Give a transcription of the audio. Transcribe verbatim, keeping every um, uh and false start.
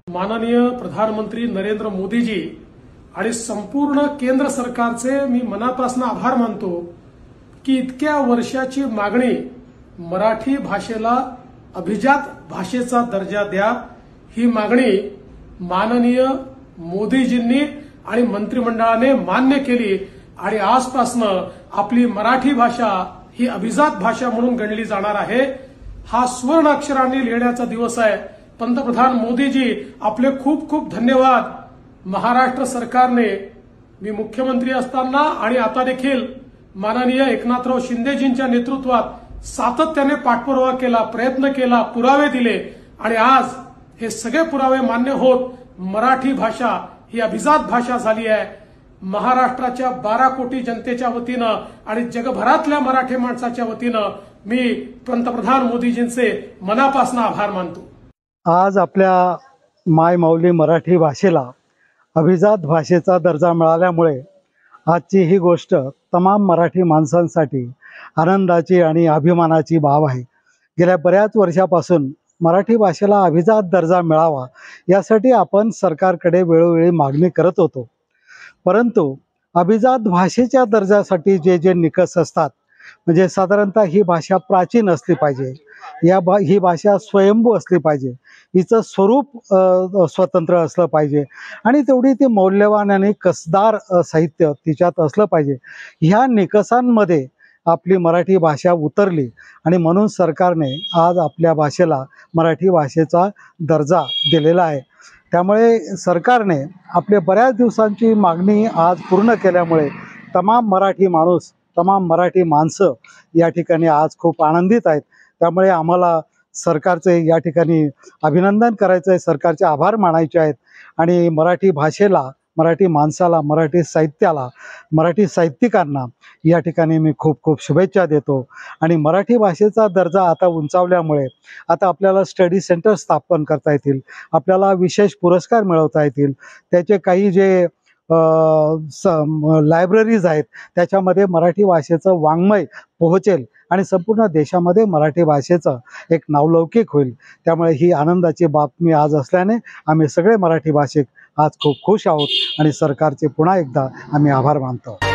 माननीय प्रधानमंत्री नरेंद्र मोदीजी आणि संपूर्ण केंद्र सरकारचे मी मनापासून आभार मानतो की इतक्या वर्षाची मागणी मराठी भाषेला अभिजात भाषेचा दर्जा द्या ही मागणी माननीय मोदीजींनी आणि मंत्रिमंडळाने मान्य केली आणि आजपासून आपली मराठी भाषा ही अभिजात भाषा म्हणून गणली जाणार आहे। हा स्वर्ण अक्षरांनी लिहिण्याचा दिवस आहे। पंतप्रधान मोदीजी आपले खूप खूप धन्यवाद। महाराष्ट्र सरकारने मी मुख्यमंत्री असताना आणि आता देखील माननीय एकनाथराव शिंदेजींच्या नेतृत्वात सातत्याने पाठपुरावा केला, प्रयत्न केला, पुरावे दिले आणि आज हे सगळे पुरावे मान्य होत मराठी भाषा ही अभिजात भाषा झाली आहे। महाराष्ट्राच्या बारा कोटी जनतेच्या वतीनं आणि जगभरातल्या मराठी माणसाच्या वतीनं मी पंतप्रधान मोदीजींचे मनापासून आभार मानतो। आज आपल्या माय माऊली मराठी भाषेला अभिजात भाषेचा दर्जा मिळाल्यामुळे आजची ही गोष्ट तमाम मराठी माणसांसाठी आनंदाची आणि अभिमानाची बाब आहे। गेल्या बऱ्याच वर्षापासून मराठी भाषेला अभिजात दर्जा मिळावा यासाठी आपण सरकारकडे वेळोवेळी मागणी करत होतो, परंतु अभिजात भाषेच्या दर्जासाठी जे जे निकष असतात, म्हणजे साधारणतः ही भाषा प्राचीन असली पाहिजे, या भा ही भाषा स्वयंभू असली पाहिजे, हिचं स्वरूप स्वतंत्र असलं पाहिजे आणि तेवढी ती मौल्यवान आणि कसदार साहित्य तिच्यात असलं पाहिजे। ह्या निकषांमध्ये आपली मराठी भाषा उतरली आणि म्हणून सरकारने आज आपल्या भाषेला मराठी भाषेचा दर्जा दिलेला आहे। त्यामुळे सरकारने आपल्या बऱ्याच दिवसांची मागणी आज पूर्ण केल्यामुळे तमाम मराठी माणूस, तमाम मराठी माणसं या ठिकाणी आज खूप आनंदित आहेत। त्यामुळे आम्हाला सरकारचे या ठिकाणी अभिनंदन करायचं आहे, सरकारचे आभार मानायचे आहेत आणि मराठी भाषेला, मराठी माणसाला, मराठी साहित्याला, मराठी साहित्यिकांना या ठिकाणी मी खूप खूप शुभेच्छा देतो। आणि मराठी भाषेचा दर्जा आता उंचावल्यामुळे आता आपल्याला स्टडी सेंटर स्थापन करता येतील, आपल्याला विशेष पुरस्कार मिळवता येतील, त्याचे काही जे लायब्ररीज आहेत त्याच्यामध्ये मराठी भाषेचं वाङ्मय पोहोचेल आणि संपूर्ण देशामध्ये मराठी भाषेचं एक नावलौकिक होईल। त्यामुळे ही आनंदाची बातमी आज असल्याने आम्ही सगळे मराठी भाषिक आज खूप खुश आहोत आणि सरकारचे पुन्हा एकदा आम्ही आभार मानतो।